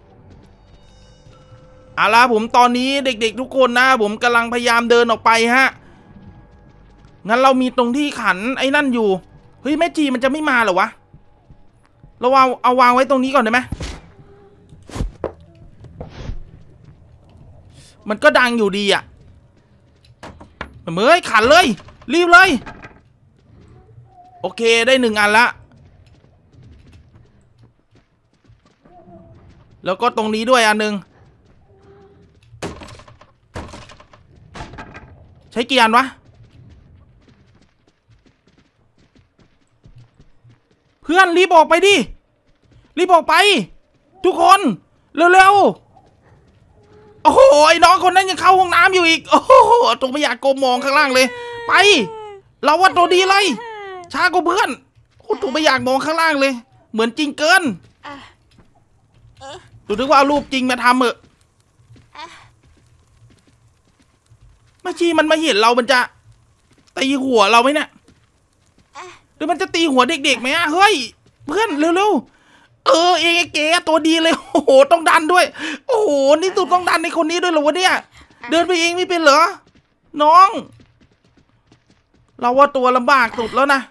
เอาล่ะผมตอนนี้เด็กๆทุกคนนะผมกำลังพยายามเดินออกไปฮะงั้นเรามีตรงที่ขันไอ้นั่นอยู่เฮ้ยแม่จีมันจะไม่มาเหรอวะเราเอาเอาวางไว้ตรงนี้ก่อนได้ไหมมันก็ดังอยู่ดีอ่ะเมื่อขันเลยรีบเลยโอเคได้หนึ่งอันละแล้วก็ตรงนี้ด้วยอันหนึ่งใช้กี่อันวะเพื่อนรีบออกไปดิรีบออกไปทุกคนเร็วๆโอ้โหไอ้น้องคนนั้นยังเข้าห้องน้ำอยู่อีกโอ้โหตรงไม่อยากโกมมองข้างล่างเลยไปเราว่าตัวดีเลยช้ากว่าเพื่อนโอ้ตัวไม่อยากมองข้างล่างเลยเหมือนจริงเกินดูนึกว่าเอารูปจริงมาทำเหอะแม่ชีมันมาเห็นเรามันจะตีหัวเราไหมเนี่ยหรือมันจะตีหัวเด็กๆไหมอะเฮ้ยเพื่อนเร็วๆเออเองไอ้เก๋ตัวดีเลยโอ้โหต้องดันด้วยโอ้โหนี่สุดต้องดันในคนนี้ด้วยเหรอวะเนี่ยเดินไปเองไม่เป็นเหรอน้องเราว่าตัวลำบากสุดแล้วนะ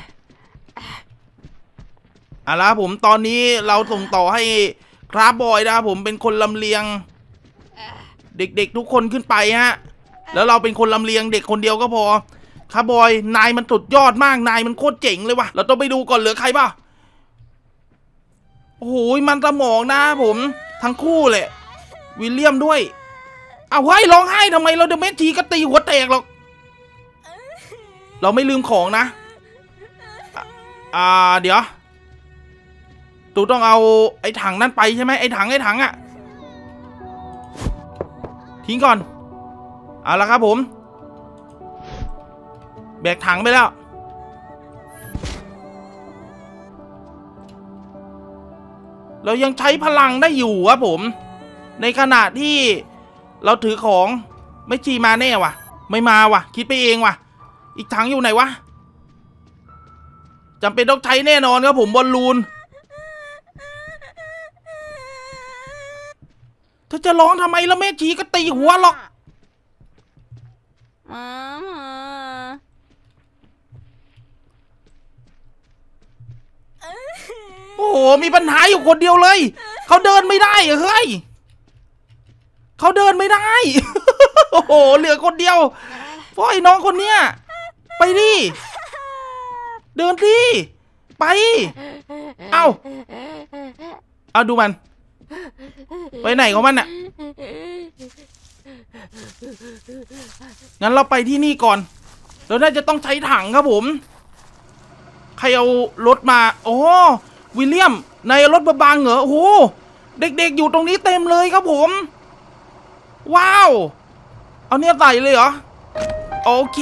เอาละผมตอนนี้เราส่งต่อให้คราฟบอยนะผมเป็นคนลำเลียงเด็กๆทุกคนขึ้นไปฮะแล้วเราเป็นคนลำเลียงเด็กคนเดียวก็พอคราฟบอยนายมันสุดยอดมากนายมันโคตรเจ๋งเลยว่ะเราต้องไปดูก่อนเหลือใครบ้างโอ้โหมันสมองนะผมทั้งคู่เลยวิลเลียมด้วยเอาเฮ้ยร้องไห้ทำไมเราเดเมจทีก็ตีหัวแตกหรอกเราไม่ลืมของนะอ่าเดี๋ยวตูต้องเอาไอ้ถังนั่นไปใช่ไหมไอ้ถังไอ้ถังอะทิ้งก่อนเอาละครับผมแบกถังไปแล้วเรายังใช้พลังได้อยู่ครับผมในขณะที่เราถือของไม่ชีมาแน่วะไม่มาว่ะคิดไปเองว่ะอีกถังอยู่ไหนวะจำเป็นต้องใช้แน่นอนครับผมบอลลูนเธอจะร้องทำไมแล้วแม่ชีก็ตีหัวหรอกโอ้โหมีปัญหาอยู่คนเดียวเลยเขาเดินไม่ได้เฮ้ยเขาเดินไม่ได้ โอ้โหเหลือคนเดียวพ่อไอ้น้องคนเนี้ยไปดิเดินดิไปเอาเอาดูมันไปไหนของมันน่ะงั้นเราไปที่นี่ก่อนเราน่าจะต้องใช้ถังครับผมใครเอารถมาโอ้วิลเลียมในรถบางๆเหรอโอ้โหเด็กๆอยู่ตรงนี้เต็มเลยครับผมว้าวเอาเนี่ยใส่เลยเหรอโอเค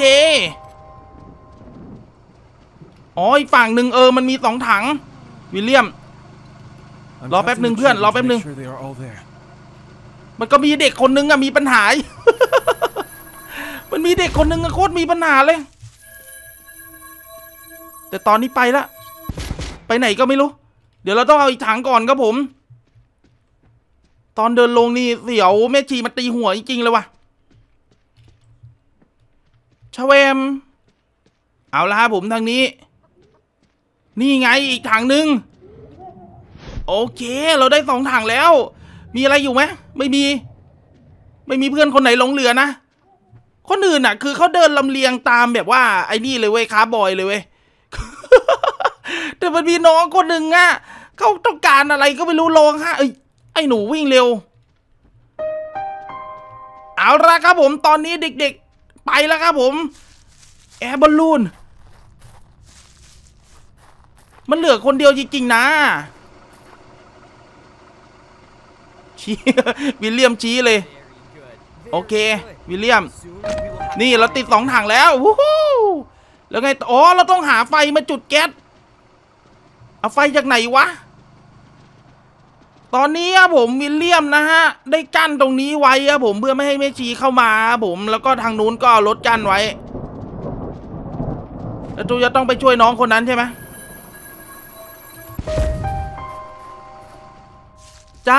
อ๋ออีกฝั่งหนึ่งเออมันมีสองถังวิลเลียมรอแป๊บหนึ่งเพื่อนรอแป๊บหนึ่งมันก็มีเด็กคนนึงอะมีปัญหา มันมีเด็กคนนึงอะโคตรมีปัญหาเลยแต่ตอนนี้ไปละไปไหนก็ไม่รู้เดี๋ยวเราต้องเอาอีกถังก่อนครับผมตอนเดินลงนี่เสียวแม่ชีมาตีหัวจริงๆเลยว่ะชเวมเอาละครับผมทางนี้นี่ไงอีกถังหนึ่งโอเคเราได้สองถังแล้วมีอะไรอยู่ไหมไม่มีไม่มีเพื่อนคนไหนหลงเหลือนะคนอื่นน่ะคือเขาเดินลำเลียงตามแบบว่าไอ้นี่เลยเว้ยคาร์บอยเลยเว้ย แต่มันมีน้องคนหนึ่งอ่ะเขาต้องการอะไรก็ไม่รู้ลองฮะเอ้ยไอ้หนูวิ่งเร็วเอาละครับผมตอนนี้เด็กๆไปแล้วครับผมแอร์บอลลูนมันเหลือคนเดียวจริงๆนะชี้วิลเลียมชี้เลยโอเควิลเลียมนี่เราติดสองถังแล้ววู้ฮู้แล้วไงอ๋อเราต้องหาไฟมาจุดแก๊สเอาไฟจากไหนวะตอนนี้ครับผมวิลเลียมนะฮะได้กั้นตรงนี้ไว้ครับผมเพื่อไม่ให้แม่ชีเข้ามาครับผมแล้วก็ทางนู้นก็ลดกั้นไว้แล้วตูจะต้องไปช่วยน้องคนนั้นใช่ไหมจ้า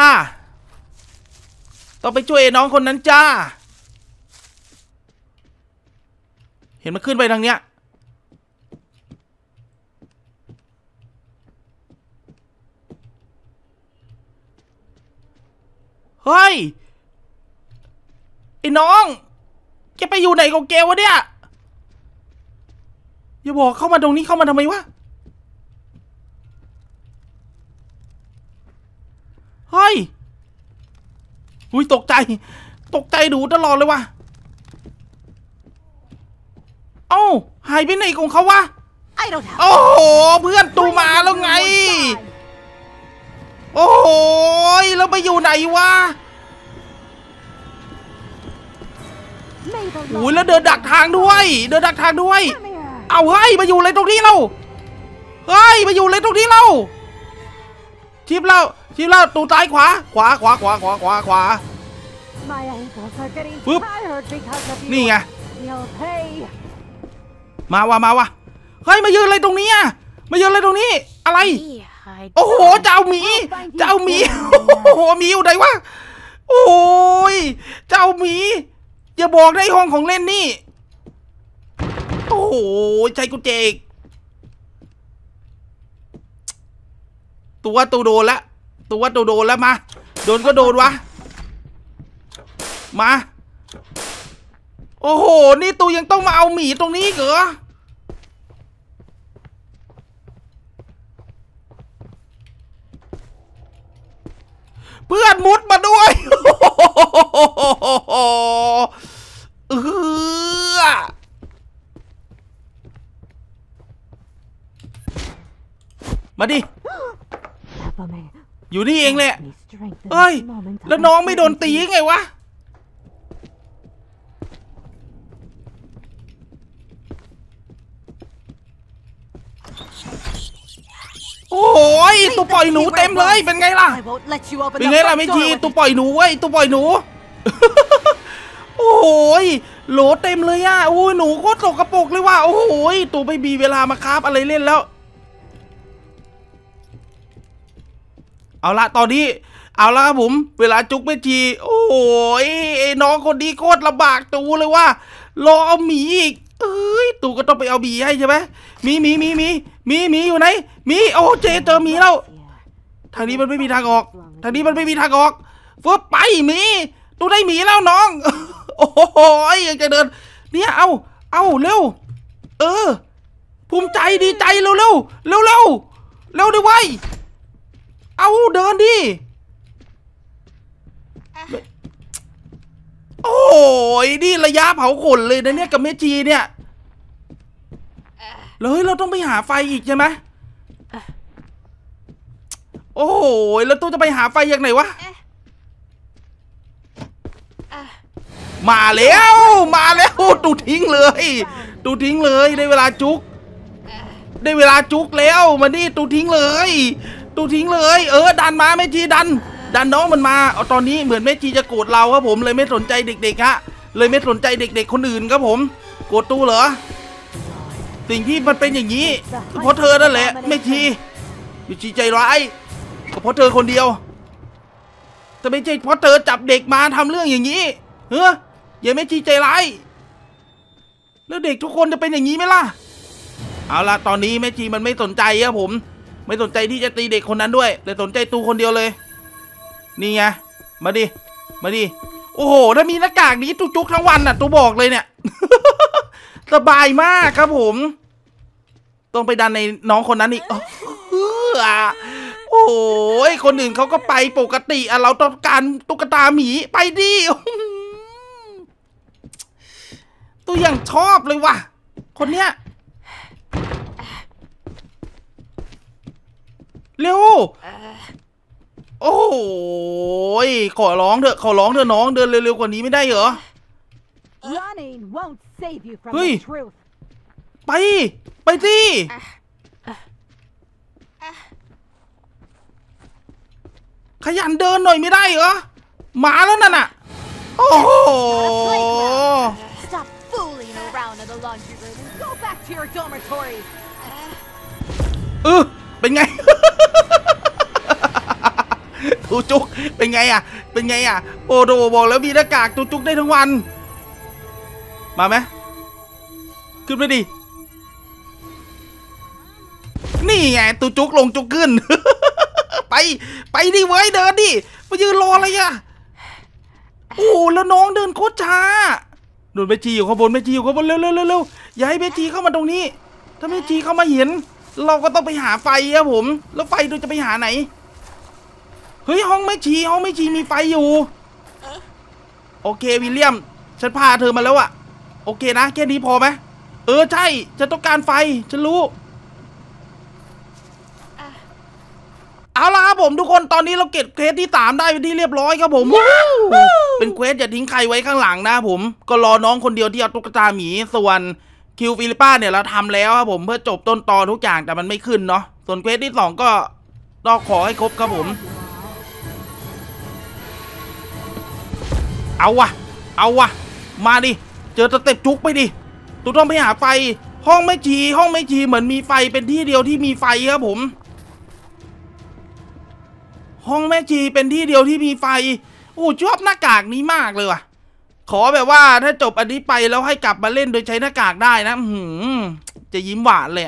ต้องไปช่วยน้องคนนั้นจ้าเห็นมันขึ้นไปทางเนี้ยเฮ้ยไอ้น้องแกไปอยู่ไหนของแกวะเนี่ยอย่าบอกเข้ามาตรงนี้เข้ามาทำไมวะเฮ้ยอุ้ยตกใจตกใจดูตลอดเลยวะเอ้าหายไปไหนของเขาวะโอ้โหเพื่อนตูมาแล้วไงโอ้โหแล้วไปอยู่ไหนวะ May the โอ้ย Lord แล้วเดินดักทางด้วย เดินดักทางด้วย come here. เอาเฮ้ยมาอยู่เลยตรงนี้เราเฮ้ยมาอยู่เลยตรงนี้เราชิปเราชิปเราตูซ้ายขวาขวาขวาขวาขวาขวาขวา My ankles are getting Whoop. tired because of you. นี่ไง You'll pay. มาว่ะมาว่ะเฮ้ยมายืนอะไรตรงนี้อ่ะมายืนอะไรตรงนี้อะไร I โอ้โหเจ้าหมีเจ้าหมีโอ้โหหมีอยู่ไหนวะโอ้ยเจ้าหมีอย่าบอกได้ห้องของเล่นนี่โอ้โหใจกูเจกตัวตูโดนละตัวตูโดนแล้วมาโดนก็โดนวะมาโอ้โหนี่ตูยังต้องมาเอาหมีตรงนี้เหรอเพื่อนมุดมาด้วยเออมาดิ Help me. อยู่นี่เองแหละ Give me strength in เอ้ย this moment of แล้วน้องไม่โดนตีไงวะ โอ้ยตัวปล่อยหนูเต็มเลยเป็นไงล่ะ I won't let you open เป็น the ไงล่ะ front ไม่ door ชี with ตัว me. ปล่อยหนูเว้ยตัวปล่อยหนู โอ้ยโหลเต็มเลยอ่ะโอ้ยหนูโคตรสกปรกเลยว่ะโอ้โหตัวไม่มีเวลามาคราฟอะไรเล่นแล้ว เอาละตอนนี้ เอาละครับผม เวลาจุกไม่ชีโอ้ยไอ้น้องคนนี้โคตรลำบากตูเลยว่ารอเอาหมีอีกเอ้ยตูก็ต้องไปเอาหมีให้ใช่ไหมมีหมีหมีหมีหมีหมีอยู่ไหนหมีโอ้เจเจอหมีแล้ว ทางนี้มันไม่มีทางออก ทางนี้มันไม่มีทางออกฟึบไปหมีตูได้หมีแล้วน้อง โอ้โหยังจะเดิน เนี่ยเอาเอาเร็ว เออ ภูมิใจดีใจเร็วเร็วเร็วเร็วเร็วดิไว้เอาเดินดิโอ้ยนี่ระยะเผาขนเลยนะเนี่ยกับเมจีเนี่ยเลยเราต้องไปหาไฟอีกใช่ไหมโอ้ยแล้วตู้จะไปหาไฟยังไงวะมาแล้วมาแล้วตูทิ้งเลยตูทิ้งเลยได้เวลาจุกได้เวลาจุกแล้วมานี่ตูทิ้งเลยตูทิ้งเลยเออดันมาแม่จีดันดันน้องมันมาเอาตอนนี้เหมือนแม่จีจะโกรธเราครับผมเลยไม่สนใจเด็กๆฮะเลยไม่สนใจเด็กๆคนอื่นครับผมโกรธตู้เหรอสิ่งที่มันเป็นอย่างนี้ก็เพราะเธอนั่นแหละแม่จีแม่จีใจร้ายก็เพราะเธอคนเดียวแต่ไม่ใช่เพราะเธอจับเด็กมาทำเรื่องอย่างนี้เฮ้ยอย่าแม่จีใจร้ายแล้วเด็กทุกคนจะเป็นอย่างนี้ไหมล่ะเอาละตอนนี้แม่จีมันไม่สนใจครับผมไม่สนใจที่จะตีเด็กคนนั้นด้วยแต่สนใจตูคนเดียวเลยนี่ไงมาดิมาดิโอ้โหถ้ามีหน้ากากนี้จุกๆทั้งวันน่ะตูบอกเลยเนี่ย สบายมากครับผมต้องไปดันในน้องคนนั้นอีกโอ้ยคนอื่นเขาก็ไปปกติอ่ะเราต้องการตุ๊กตาหมีไปดิตัวอย่างชอบเลยว่ะคนเนี้ยเร็วโอ้ยขอร้องเถอะขอร้องเถอะน้องเดินเร็วๆกว่านี้ไม่ได้เหรอ Running won't save you from Hey. the truth. ไปไปสิขยันเดินหน่อยไม่ได้เหรอหมาแล้วนั่นน่ะโอ้โห Stop fooling around in the laundry room and go back to your dormitory. เออเป็นไง ตูจุกเป็นไงอ่ะเป็นไงอ่ะโอ้โหบอกแล้วมีหน้ากากตูจุกได้ทั้งวันมาไหมขึ้นไปดินี่ไงตูจุกลงจุกขึ้น ไปไปดิเว้ยเดินดิไปยืนรออะไรอ่ะโอ้แล้วน้องเดินโคตรช้าโดนเบจีอยู่ข้างบนเบจีอยู่ข้างบนเร็วเร็วเร็วเร็วอย่าให้เบจีเข้ามาตรงนี้ถ้าเบจีเข้ามาเห็นเราก็ต้องไปหาไฟครับผมแล้วไฟเราจะไปหาไหนเฮ้ยห้องแม่ชีห้องแม่ชีมีไฟอยู่โอเควิลเลียมฉันพาเธอมาแล้วอะโอเคนะแค่นี้พอไหมเออใช่ฉันต้องการไฟฉันรู้เอาล่ะครับครับผมทุกคนตอนนี้เราเก็บเควสที่สามได้เป็นที่เรียบร้อยครับผมเป็นเควสอย่าทิ้งใครไว้ข้างหลังนะผมก็รอน้องคนเดียวที่เอาตุ๊กตาหมีส่วนคิวฟิลิปป้าเนี่ยเราทำแล้วครับผมเพื่อจบต้นตอทุกอย่างแต่มันไม่ขึ้นเนาะส่วนเควสที่สองก็ต้องขอให้ครบครับผมเอาวะเอาวะมาดิเจอสเต็ปจุกไปดิตุ๊กต้องไปหาไฟห้องไม่ชีห้องไม่ชีเหมือนมีไฟเป็นที่เดียวที่มีไฟครับผมห้องแม่ชีเป็นที่เดียวที่มีไฟโอ้ชอบหน้ากากนี้มากเลยว่ะขอแบบว่าถ้าจบอันนี้ไปแล้วให้กลับมาเล่นโดยใช้หน้ากากได้นะหืมจะยิ้มหวานเลย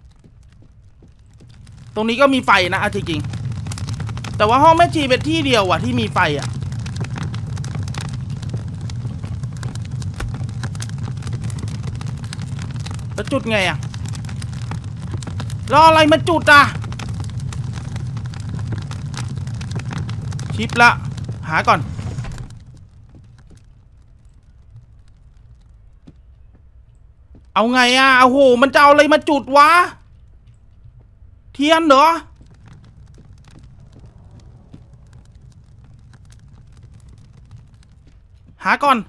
ตรงนี้ก็มีไฟนะจริงๆแต่ว่าห้องแม่ชีเป็นที่เดียวว่ะที่มีไฟอ่ะแล้วจุดไงอ่ะรออะไรมาจุดอ่ะชิปละหาก่อนเอาไงอ่ะโอ้โหมันจะเอาอะไรมาจุดวะเทียนเหรอหาก่อน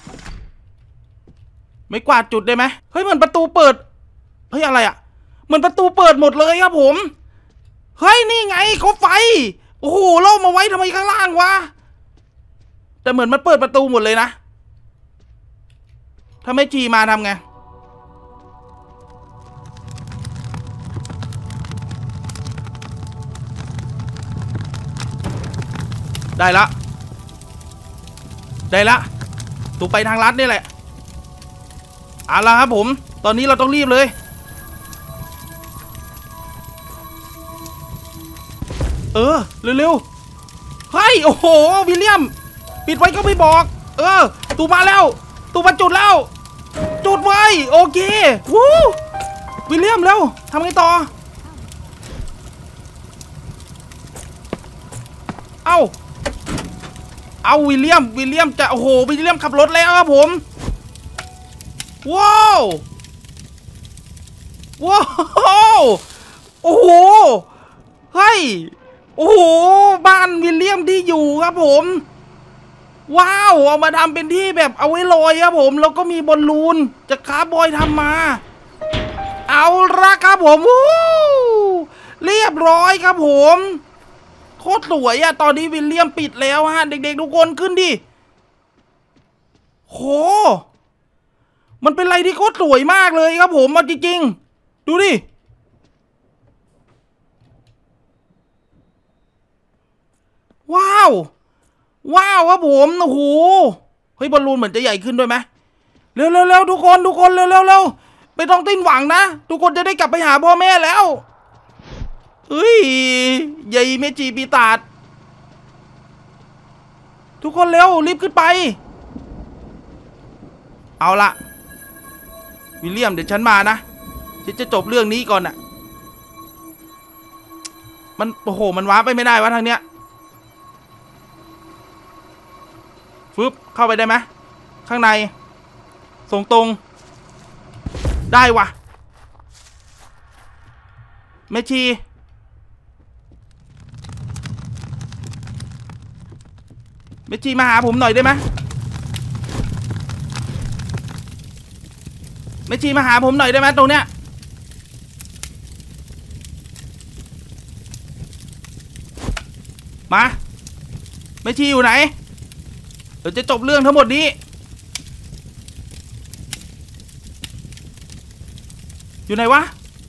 ไม่กวาดจุดได้ไหมเฮ้ยเหมือนประตูเปิดเฮ้ยอะไรอ่ะเหมือนประตูเปิดหมดเลยครับผมเฮ้ยนี่ไงเขาไฟโอ้โหเล่ามาไว้ทำไมข้างล่างวะแต่เหมือนมันเปิดประตูหมดเลยนะถ้าไม่จีมาทำไงได้ละได้ละตูไปทางลัดนี่แหละเอาละครับผมตอนนี้เราต้องรีบเลยเออเร็วๆเฮ้ยโอ้โหวิลเลียมปิดไว้ก็ไม่บอกเออตูมาแล้วตูมาจุดแล้วจุดไว้โอเควู้วิลเลียมเร็วทำไงต่อเอ้าเอาวิลเลียมวิลเลียมจะโอ้โหวิลเลียมขับรถแล้วครับผมว้าวว้าวโอ้โหเฮ้ยโอ้โหบ้านวิลเลียมที่อยู่ครับผมว้าวเอามาทำเป็นที่แบบเอาไว้ลอยครับผมแล้วก็มีบอลลูนจากคาร์บอยทำมาเอาละครับผมวู้เรียบร้อยครับผมโคตรสวยอะตอนนี้วิลเลียมปิดแล้วฮะเด็กๆทุกคนขึ้นดิโหมันเป็นอะไรที่โคตรสวยมากเลยครับผมมาจริงๆดูดิว้าวว้าวครับผมโอ้โหเฮ้ยบอลลูนเหมือนจะใหญ่ขึ้นด้วยไหมเร็วเร็วเร็วทุกคนทุกคนเร็วเร็วเร็วไม่ต้องติ้นหวังนะทุกคนจะได้กลับไปหาพ่อแม่แล้วเฮ้ยใหญ่เมจิปีตาดทุกคนเร็วรีบขึ้นไปเอาละวิลเลียมเดี๋ยวฉันมานะฉันจะจบเรื่องนี้ก่อนน่ะมันโอ้โหมันว้าไปไม่ได้วะทางเนี้ยฟึบเข้าไปได้ไหมข้างในส่งตรงได้วะแม่ชีแม่ชีมาหาผมหน่อยได้ไหมแม่ชีมาหาผมหน่อยได้ไหมตรงเนี้ยมาแม่ชีอยู่ไหนเดี๋ยวจะจบเรื่องทั้งหมดนี้อยู่ไหนวะ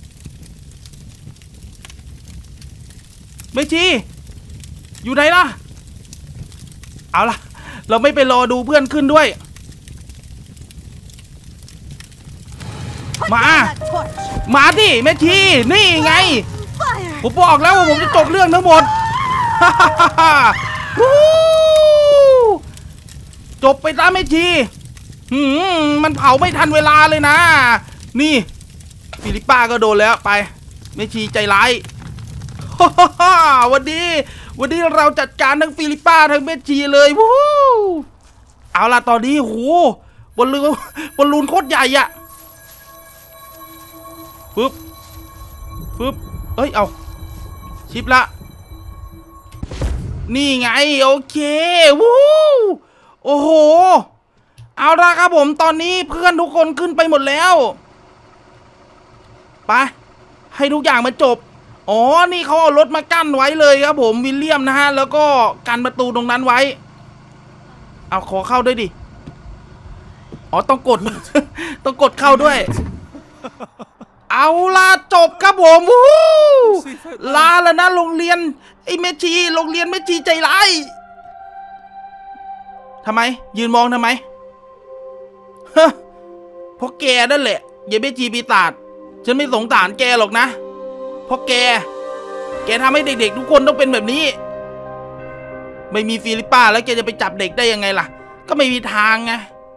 แม่ชีอยู่ไหนล่ะเอาล่ะเราไม่ไปรอดูเพื่อนขึ้นด้วยมามาดิแม่ชีนี่ไงผมบอกแล้วว่าผมจะจบเรื่องทั้งหมดจบไปซะแม่ชีหืมมันเผาไม่ทันเวลาเลยนะนี่ฟิลิปป้าก็โดนแล้วไปแม่ชีใจร้ายวันนี้วันนี้เราจัดการทั้งฟิลิปป้าทั้งแม่ชีเลยวู้เอาล่ะตอนนี้โหบอลลูนบอลลูนโคตรใหญ่อะฟึบฟึบเอ้ยเอาชิปละนี่ไงโอเควู้โอ้โหเอาละครับผมตอนนี้เพื่อนทุกคนขึ้นไปหมดแล้วไปให้ทุกอย่างมันจบอ๋อนี่เขาเอารถมากั้นไว้เลยครับผมวิลเลียมนะฮะแล้วก็กันประตูตรงนั้นไว้เอาขอเข้าด้วยดิอ๋อต้องกด ต้องกดเข้าด้วยเอาล่ะจบครับผมวู้ลาแล้วนะโรงเรียนไอ้เมชีโรงเรียนเมชีใจร้ายทำไมยืนมองทำไมฮะเพราะแกนั่นแหละอย่าเมชีปีศาจฉันไม่สงสารแกหรอกนะเพราะแกแกทำให้เด็กๆทุกคนต้องเป็นแบบนี้ไม่มีฟิลิปป้าแล้วแกจะไปจับเด็กได้ยังไงล่ะก็ไม่มีทางไง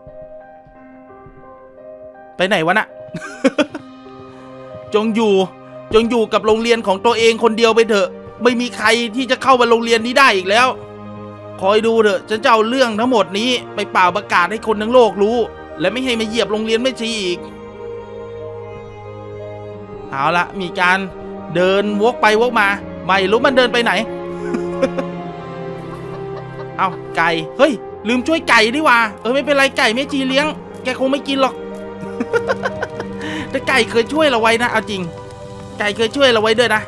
ไปไหนวะน่ะ จงอยู่จงอยู่กับโรงเรียนของตัวเองคนเดียวไปเถอะไม่มีใครที่จะเข้ามาโรงเรียนนี้ได้อีกแล้วคอยดูเถอะฉันจะเอาเรื่องทั้งหมดนี้ไปเป่าประกาศให้คนทั้งโลกรู้และไม่ให้มาเหยียบโรงเรียนไม่ชีอีกเอาละมีการเดินวกไปวกมาไม่รู้มันเดินไปไหน เอาไก่เฮ้ยลืมช่วยไก่ดีว่าเออไม่เป็นไรไก่แม่ชีเลี้ยงแกคงไม่กินหรอก แต่ไก่เคยช่วยเราไว้นะเอาจริงไก่เคยช่วยเราไว้ด้วยนะ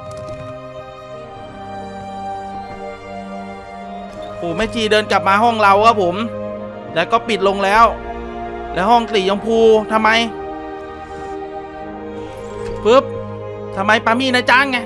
โอ้แม่ชีเดินกลับมาห้องเราครับผมแล้วก็ปิดลงแล้วแล้วห้องสีชมพูทำไมปึ๊บทำไมปามี่นะจ้างไง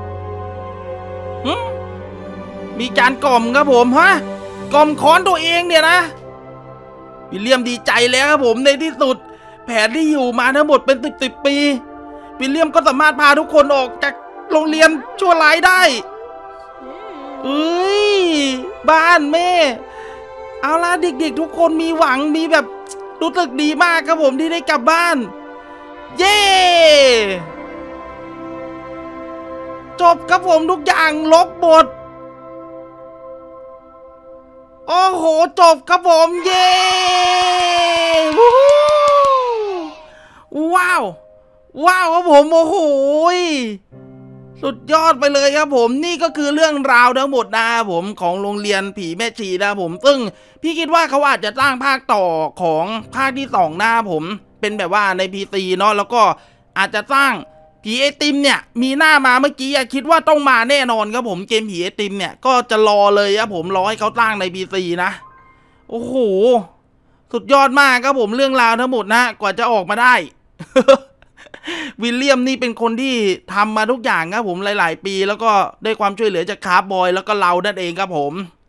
มีการกล่อมครับผมฮะกล่อมค้อนตัวเองเนี่ยนะวิลเลียมดีใจแล้วครับผมในที่สุดแผนที่อยู่มาทั้งหมดเป็นสิบสิบปีวิลเลียมก็สามารถพาทุกคนออกจากโรงเรียนชั่วร้ายได้เอ้ยบ้านแม่เอาล่ะเด็กๆทุกคนมีหวังมีแบบรู้สึกดีมากครับผมที่ได้กลับบ้านเย้จบครับผมทุกอย่างลบหมดโอ้โหจบครับผมเย้ว้าวว้าวครับผมโอ้โหสุดยอดไปเลยครับผมนี่ก็คือเรื่องราวทั้งหมดนะครับผมของโรงเรียนผีแม่ชีนะครับผมซึ่งพี่คิดว่าเขาอาจจะสร้างภาคต่อของภาคที่สองนะครับผมเป็นแบบว่าใน พี ซี เนาะแล้วก็อาจจะสร้างผีไอติมเนี่ยมีหน้ามาเมื่อกี้คิดว่าต้องมาแน่นอนครับผมเกมผีไอติมเนี่ยก็จะรอเลยครับผมรอให้เขาสร้างใน พี ซี นะโอ้โหสุดยอดมากครับผมเรื่องราวทั้งหมดนะกว่าจะออกมาได้ วิลเลียมนี่เป็นคนที่ทำมาทุกอย่างครับผมหลายๆปีแล้วก็ได้ความช่วยเหลือจากคาร์บอยแล้วก็เรานั่นเองครับผม